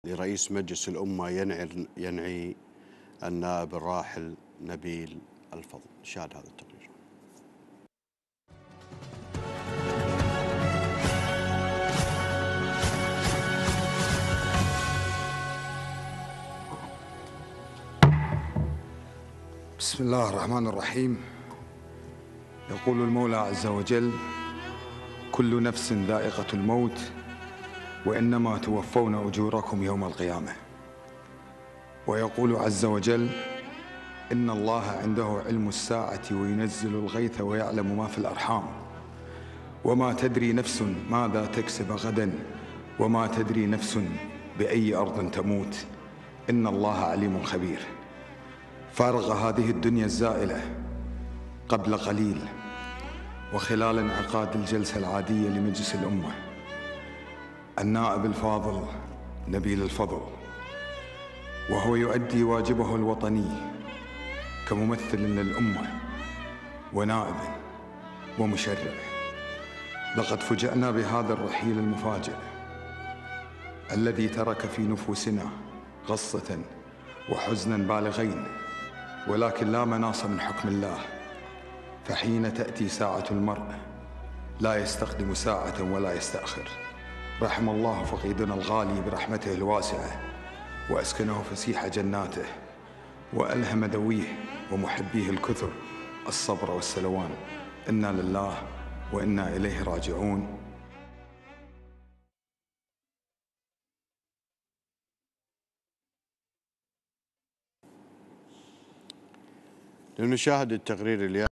لرئيس مجلس الأمة ينعي النائب الراحل نبيل الفضل. شاهد هذا التقرير. بسم الله الرحمن الرحيم. يقول المولى عز وجل: كل نفس ذائقة الموت وإنما توفون أجوركم يوم القيامة. ويقول عز وجل: إن الله عنده علم الساعة وينزل الغيث ويعلم ما في الأرحام وما تدري نفس ماذا تكسب غدا وما تدري نفس بأي أرض تموت إن الله عليم خبير. فارغ هذه الدنيا الزائلة قبل قليل وخلال انعقاد الجلسة العادية لمجلس الأمة النائب الفاضل نبيل الفضل، وهو يؤدي واجبه الوطني كممثل للأمة ونائب ومشرع. لقد فجأنا بهذا الرحيل المفاجئ الذي ترك في نفوسنا غصة وحزنا بالغين، ولكن لا مناص من حكم الله، فحين تأتي ساعة المرء لا يستقدم ساعة ولا يستأخر. رحم الله فقيدنا الغالي برحمته الواسعة، وأسكنه فسيح جناته، وألهم ذويه ومحبيه الكثر الصبر والسلوان. إنا لله وإنا إليه راجعون. لنشاهد التقرير اليوم.